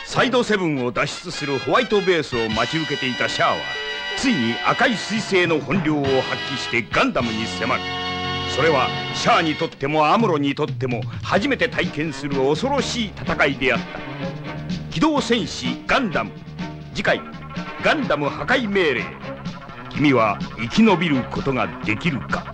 サイドセブンを脱出するホワイトベースを待ち受けていたシャアは、ついに赤い彗星の本領を発揮してガンダムに迫る。それはシャアにとってもアムロにとっても初めて体験する恐ろしい戦いであった。機動戦士ガンダム、次回ガンダム破壊命令。君は生き延びることができるか。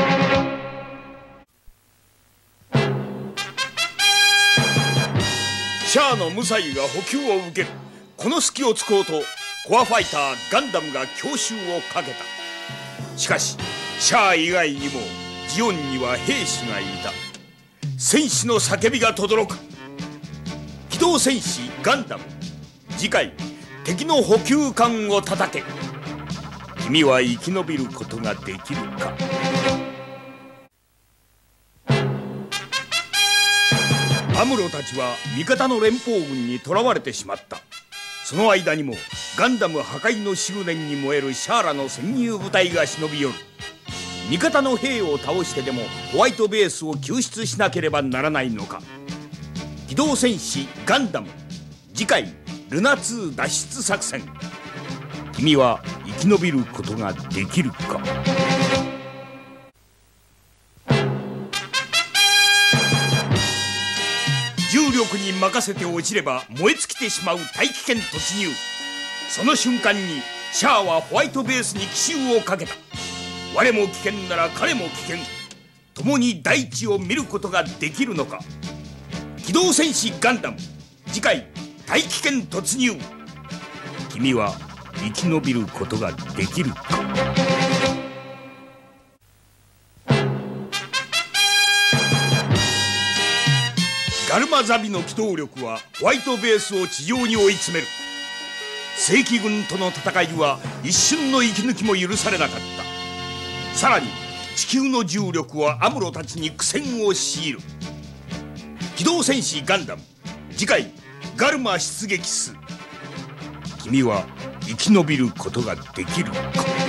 シャアの無才が補給を受ける。この隙を突こうとコアファイターガンダムが強襲をかけた。しかしシャア以外にもジオンには兵士がいた。戦士の叫びが轟く。機動戦士ガンダム、次回敵の補給艦を叩け。君は生き延びることができるか。アムロたちは味方の連邦軍に捕らわれてしまった。その間にもガンダム破壊の執念に燃えるシャアらの潜入部隊が忍び寄る。味方の兵を倒してでもホワイトベースを救出しなければならないのか。機動戦士ガンダム、次回ルナ2脱出作戦。君は生き延びることができるか。重力に任せて落ちれば燃え尽きてしまう大気圏突入。その瞬間にシャアはホワイトベースに奇襲をかけた。我も危険なら彼も危険。共に大地を見ることができるのか。機動戦士ガンダム、次回大気圏突入。君は生き延びることができるか。ガルマザビの機動力はホワイトベースを地上に追い詰める。正規軍との戦いは一瞬の息抜きも許されなかった。さらに地球の重力はアムロたちに苦戦を強いる。機動戦士ガンダム、次回ガルマ出撃数。君は生き延びることができるか。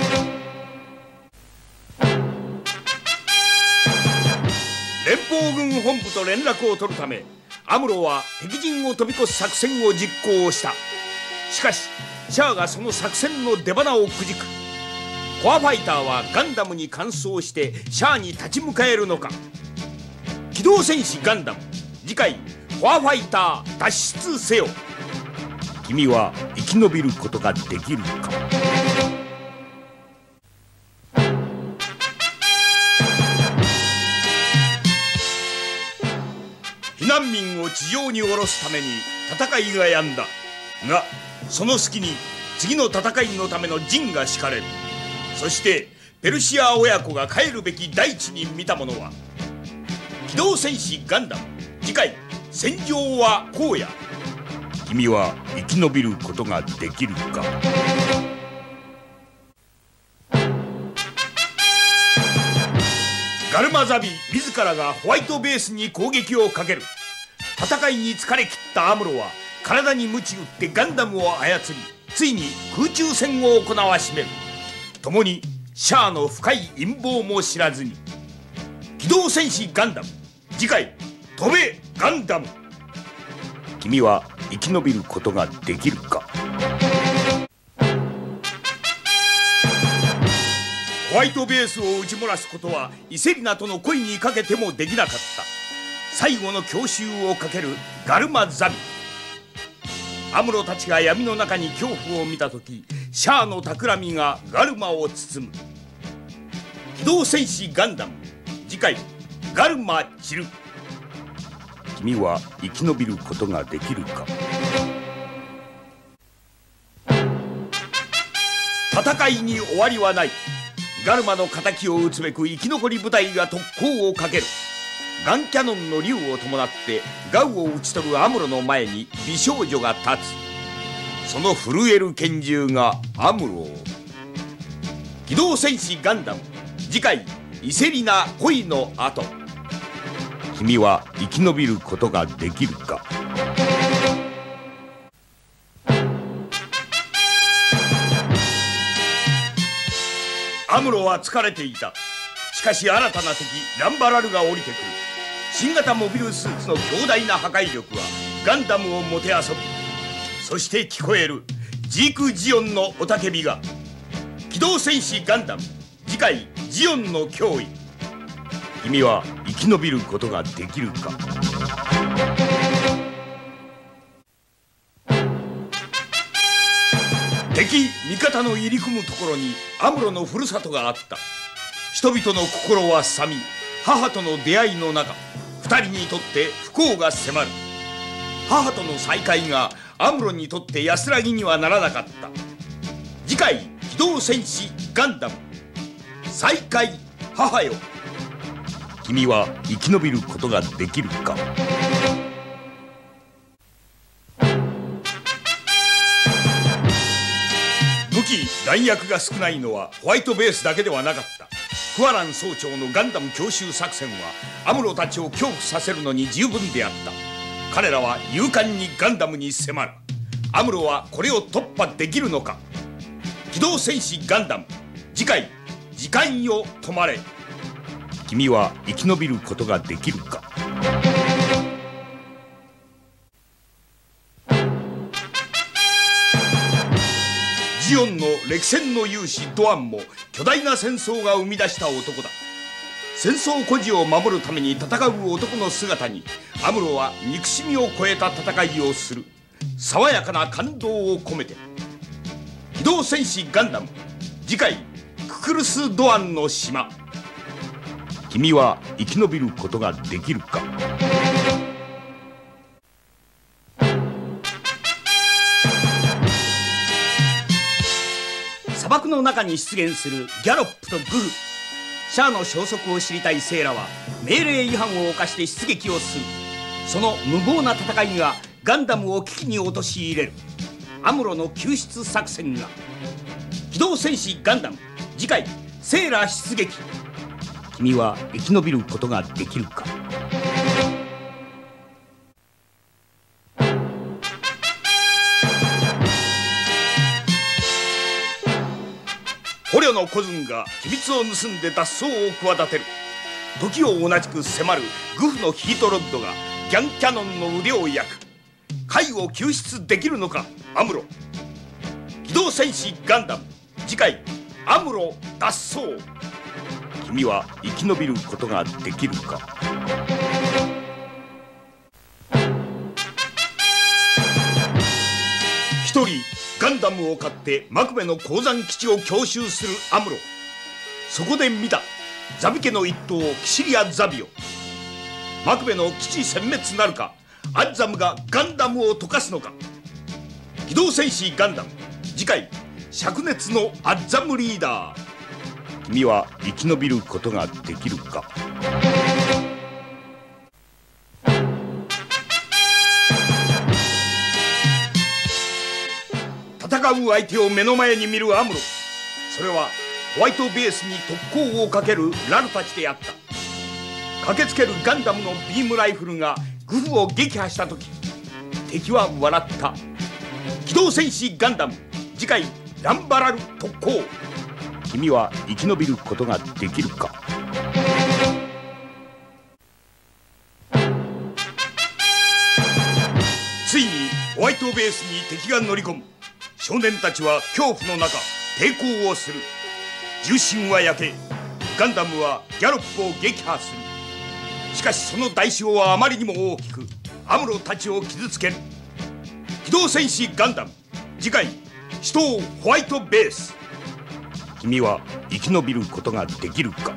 連邦軍本部と連絡を取るためアムロは敵陣を飛び越す作戦を実行した。しかしシャアがその作戦の出花をくじく。コアファイターはガンダムに完走してシャアに立ち向かえるのか。機動戦士ガンダム、次回コアファイター脱出せよ。君は生き延びることができるか。避難民を地上に下ろすために戦いが止んだが、その隙に次の戦いのための陣が敷かれる。そしてペルシア親子が帰るべき大地に見たものは、機動戦士ガンダム、次回戦場は荒野。君は生き延びることができるか。ガルマザビ自らがホワイトベースに攻撃をかける。戦いに疲れ切ったアムロは体に鞭打ってガンダムを操り、ついに空中戦を行わしめる。共にシャアの深い陰謀も知らずに。機動戦士ガンダム、次回飛べガンダム。君は生き延びることができるか。ホワイトベースを打ち漏らすことはイセリナとの恋にかけてもできなかった。最後の強襲をかけるガルマザビ。アムロたちが闇の中に恐怖を見た時、シャアの企みがガルマを包む。機動戦士ガンダム、次回ガルマ散る。君は生き延びることができるか。戦いに終わりはない。ガルマの敵を撃つべく生き残り部隊が特攻をかける。ガンキャノンの竜を伴ってガウを討ち取るアムロの前に美少女が立つ。その震える拳銃がアムロ。機動戦士ガンダム、次回イセリナ恋の後。君は生き延びることができるか。アムロは疲れていた。しかし新たな敵ランバラルが降りてくる。新型モビルスーツの強大な破壊力はガンダムをもてあそぶ。 そして聞こえるジーク・ジオンの雄たけびが。機動戦士ガンダム次回ジオンの脅威。君は生き延びることができるか。敵味方の入り組むところにアムロのふるさとがあった。人々の心は冷み、母との出会いの中、二人にとって不幸が迫る。母との再会がアムロにとって安らぎにはならなかった。次回機動戦士ガンダム再会母よ。君は生き延びることができるか。武器弾薬が少ないのはホワイトベースだけではなかった。クアラン総長のガンダム強襲作戦はアムロたちを恐怖させるのに十分であった。彼らは勇敢にガンダムに迫る。アムロはこれを突破できるのか。機動戦士ガンダム次回時間よ止まれ。君は生き延びることができるか。ジオンの歴戦の勇士ドアンも巨大な戦争が生み出した男だ。戦争孤児を守るために戦う男の姿にアムロは憎しみを超えた戦いをする。爽やかな感動を込めて。機動戦士ガンダム次回ククルス・ドアンの島。君は生き延びることができるか。 砂漠の中に出現するギャロップとグフ。シャアの消息を知りたいセーラは命令違反を犯して出撃をする。その無謀な戦いがガンダムを危機に陥れる。アムロの救出作戦が。機動戦士ガンダム次回セーラ出撃。 君は生き延びることができるか。捕虜のコズンが機密を盗んで脱走を企てる。時を同じく迫るグフのヒートロッドがギャンキャノンの腕を焼く。カイを救出できるのかアムロ。機動戦士ガンダム次回アムロ脱走。君は生き延びることができるか。一人ガンダムを買ってマクベの鉱山基地を強襲するアムロ。そこで見たザビ家の一頭キシリア・ザビオ。マクベの基地殲滅なるか、アッザムがガンダムを溶かすのか。機動戦士ガンダム次回灼熱のアッザムリーダー。君は生き延びることができるか。戦う相手を目の前に見るアムロ。それはホワイトベースに特攻をかけるラルたちであった。駆けつけるガンダムのビームライフルがグフを撃破した時、敵は笑った。機動戦士ガンダム次回ランバラル特攻。君は生き延びることができるか。ついにホワイトベースに敵が乗り込む。少年たちは恐怖の中抵抗をする。重心は焼け、ガンダムはギャロップを撃破する。しかしその代償はあまりにも大きくアムロたちを傷つける。機動戦士ガンダム次回死闘ホワイトベース。君は生き延びることができるか。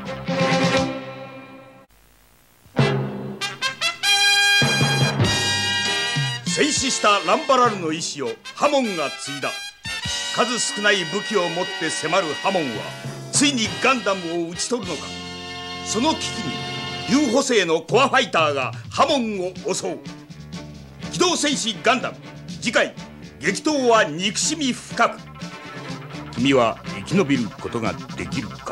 戦死したランバラルの意志をハモンが継いだ。数少ない武器を持って迫るハモンはついにガンダムを討ち取るのか。その危機に竜補正のコアファイターがハモンを襲う。機動戦士ガンダム次回激闘は憎しみ深く。君は生き延びることができるか。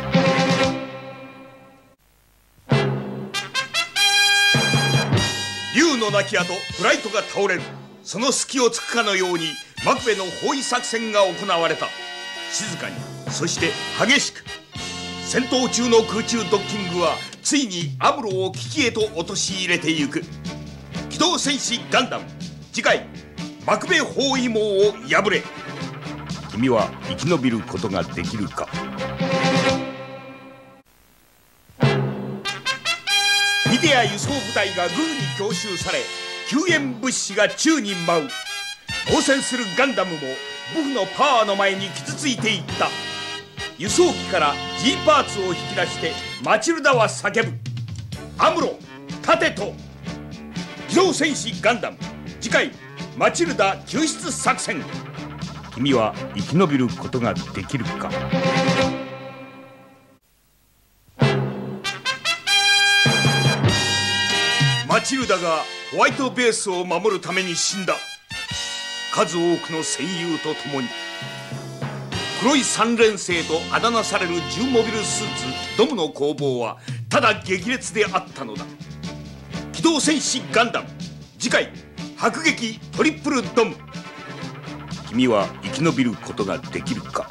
竜の亡き後フライトが倒れる。その隙をつくかのようにマクベの包囲作戦が行われた。静かにそして激しく。戦闘中の空中ドッキングはついにアムロを危機へと陥れてゆく。機動戦士ガンダム次回幕部包囲網を破れ。君は生き延びることができるか。ミディア輸送部隊が軍に強襲され、救援物資が宙に舞う。応戦するガンダムも武フのパワーの前に傷ついていった。輸送機から G パーツを引き出してマチルダは叫ぶ。アムロ、立てと。機動戦士ガンダム、次回マチルダ救出作戦。君は生き延びることができるか。マチルダがホワイトベースを守るために死んだ。数多くの戦友と共に黒い三連星とあだ名される重モビルスーツドムの攻防はただ激烈であったのだ。機動戦士ガンダム、次回迫撃トリプルドム。君は生き延びることができるか。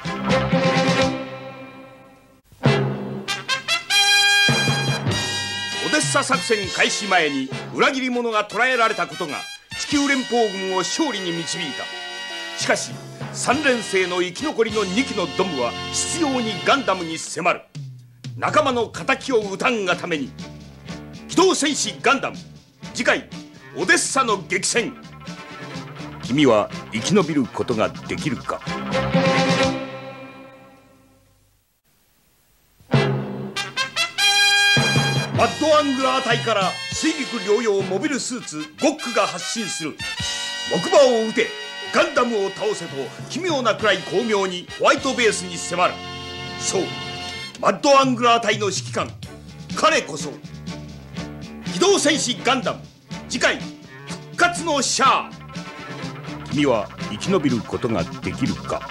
オデッサ作戦開始前に裏切り者が捕らえられたことが地球連邦軍を勝利に導いた。しかし三連星の生き残りの2機のドムは執拗にガンダムに迫る。仲間の敵を討たんがために。機動戦士ガンダム、次回オデッサの激戦。君は生き延びることができるか。マッドアングラー隊から水陸両用モビルスーツゴックが発進する。木馬を撃て、ガンダムを倒せと奇妙なくらい巧妙にホワイトベースに迫る。そう、マッドアングラー隊の指揮官、彼こそ機動戦士ガンダム、次回復活のシャア。君は生き延びることができるか。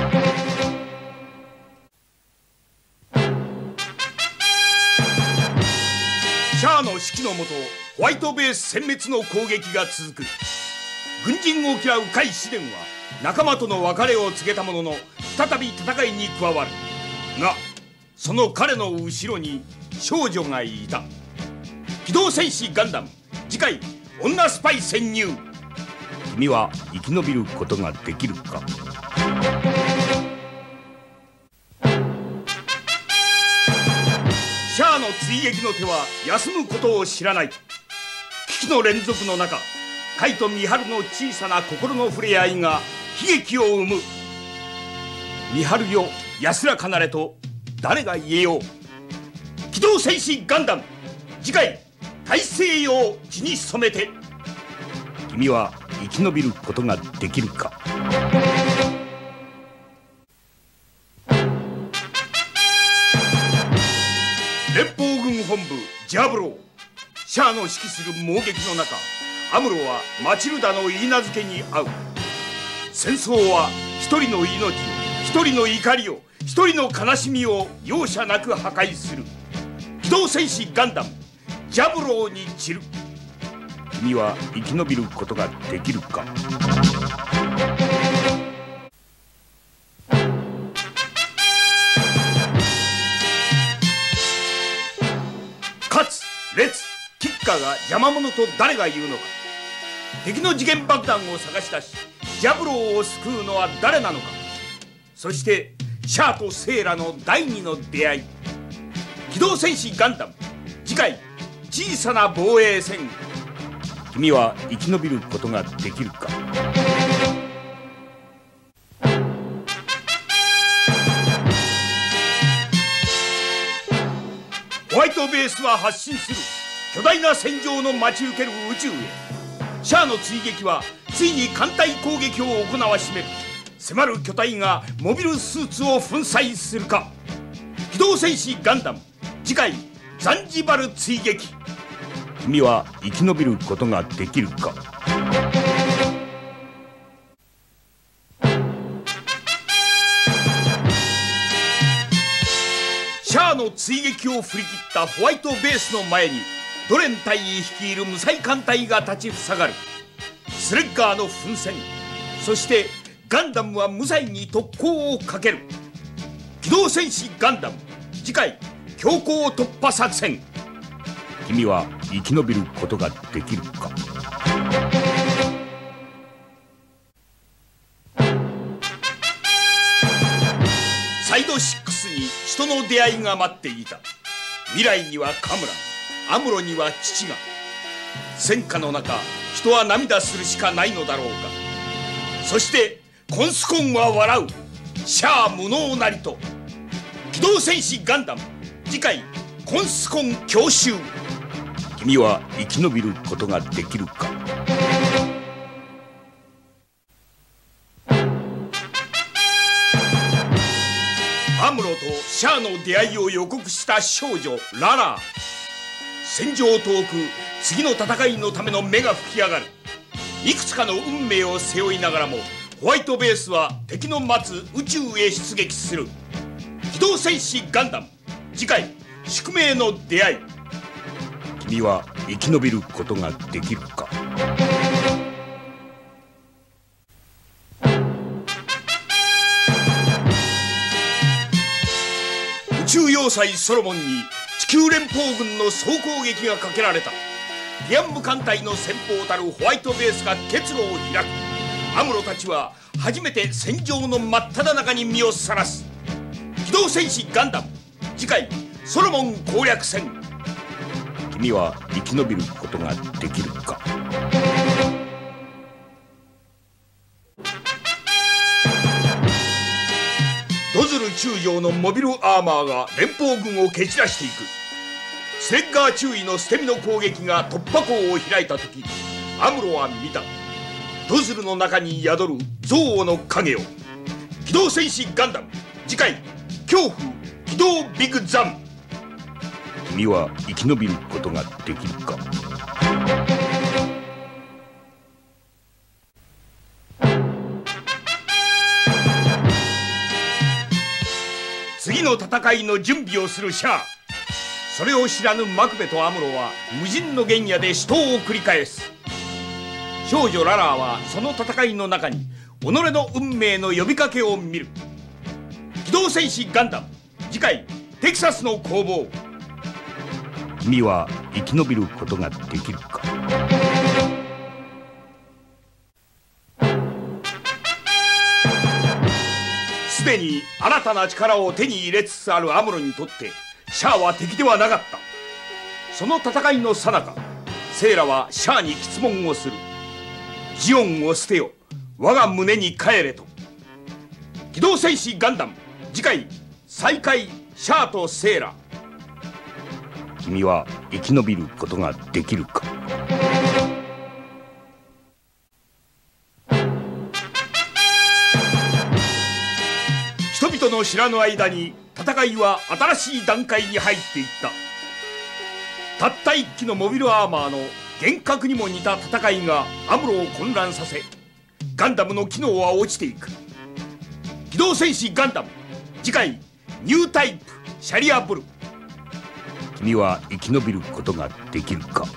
シャアの指揮のもとホワイトベース殲滅の攻撃が続く。軍人を嫌う海士伝は仲間との別れを告げたものの再び戦いに加わるが、その彼の後ろに少女がいた。機動戦士ガンダム、次回女スパイ潜入。君は生き延びることができるか。シャアの追撃の手は休むことを知らない。危機の連続の中、カイとミハルの小さな心の触れ合いが悲劇を生む。ミハルよ安らかなれと誰が言えよう。機動戦士ガンダム、次回大西洋血に染めて。君は生き延びることができるか。連邦軍本部ジャブロー、シャアの指揮する猛撃の中、アムロはマチルダの許嫁に遭う。戦争は一人の命を、一人の怒りを、一人の悲しみを容赦なく破壊する。機動戦士ガンダム、ジャブローに散る。君は生き延びることができるか。勝つ、列、キッカーが邪魔者と誰が言うのか。敵の次元爆弾を探し出しジャブローを救うのは誰なのか。そしてシャアとセーラの第二の出会い。機動戦士ガンダム、次回小さな防衛戦。君は生き延びることができるか。ホワイトベースは発進する。巨大な戦場の待ち受ける宇宙へ。シャアの追撃はついに艦隊攻撃を行わしめる。迫る巨体がモビルスーツを粉砕するか。機動戦士ガンダム、次回ザンジバル追撃。君は生き延びることができるか。シャアの追撃を振り切ったホワイトベースの前にドレン大尉率いる無彩艦隊が立ちふさがる。スレッガーの奮戦、そしてガンダムは無罪に特攻をかける。機動戦士ガンダム、次回強行突破作戦。君は生き延びることができるか。 サイド6に人の出会いが待っていた。未来にはカムラン、アムロには父が。戦火の中、人は涙するしかないのだろうか。そしてコンスコンは笑う、シャア無能なりと。機動戦士ガンダム、次回コンスコン強襲。君は生き延びることができるか。アムロとシャアの出会いを予告した少女ララー。戦場遠く、次の戦いのための目が吹き上がる。いくつかの運命を背負いながらも、ホワイトベースは敵の待つ宇宙へ出撃する。機動戦士ガンダム、次回宿命の出会い。君は生き延びることができるか。宇宙要塞ソロモンに地球連邦軍の総攻撃がかけられた。ディアンム艦隊の先鋒たるホワイトベースが結露を開く。アムロたちは初めて戦場の真っ只中に身をさらす。機動戦士ガンダム、次回ソロモン攻略戦。君は生き延びることができるか。ドズル中将のモビルアーマーが連邦軍を蹴散らしていく。スレッガー中尉の捨て身の攻撃が突破口を開いた時、アムロは見た。ドズルの中に宿る憎悪の影を。機動戦士ガンダム、次回恐怖機動ビッグザン。君は生き延びることができるか。次の戦いの準備をするシャア。それを知らぬマクベとアムロは無尽の原野で死闘を繰り返す。少女ララーはその戦いの中に己の運命の呼びかけを見る。機動戦士ガンダム、次回テキサスの攻防。君は生き延びることができるか。すでに新たな力を手に入れつつあるアムロにとってシャアは敵ではなかった。その戦いの最中、セイラはシャアに詰問をする。ジオンを捨てよ、我が胸に帰れと。機動戦士ガンダム、次回再会シャアとセイラ。君は生き延びることができるか。人々の知らぬ間に戦いは新しい段階に入っていった。たった一機のモビルアーマーの幻覚にも似た戦いがアムロを混乱させ、ガンダムの機能は落ちていく。機動戦士ガンダム、次回ニュータイプシャリアブル。君は生き延びることができるか。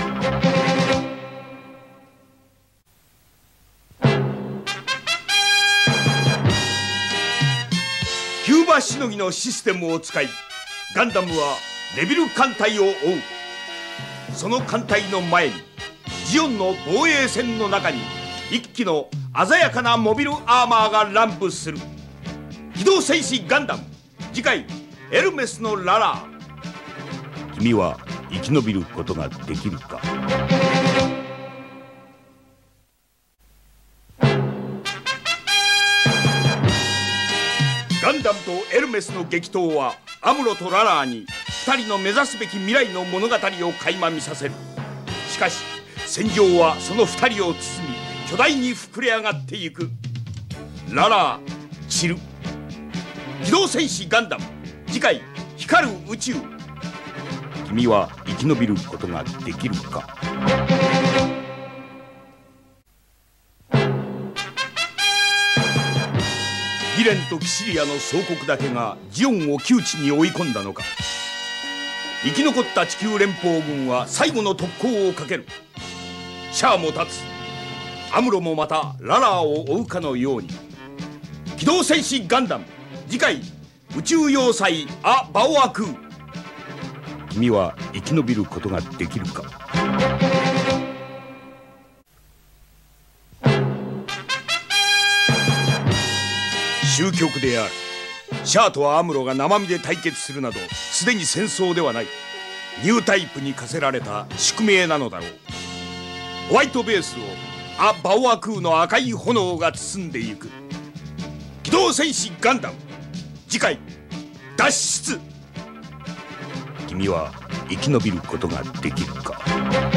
キューバしのぎのシステムを使い、ガンダムはレビル艦隊を追う。その艦隊の前にジオンの防衛線の中に一機の鮮やかなモビルアーマーが乱舞する。機動戦士ガンダム、次回エルメスのララー。君は生き延びることができるか。ガンダムとエルメスの激闘はアムロとララーに2人の目指すべき未来の物語を垣間見させる。しかし戦場はその2人を包み巨大に膨れ上がっていく。ララー散る。機動戦士ガンダム、次回光る宇宙。君は生き延びることができるか。ギレンとキシリアの総国だけがジオンを窮地に追い込んだのか。生き残った地球連邦軍は最後の特攻をかける。シャアも立つ。アムロもまたララーを追うかのように。機動戦士ガンダム、次回宇宙要塞ア・バオアクー。君は生き延びることができるか。終局である。 シャアとアムロが生身で対決するなどすでに戦争ではない、ニュータイプに課せられた宿命なのだろう。ホワイトベースをバオアクーの赤い炎が包んでいく。機動戦士ガンダム、次回脱出。君は生き延びることができるか。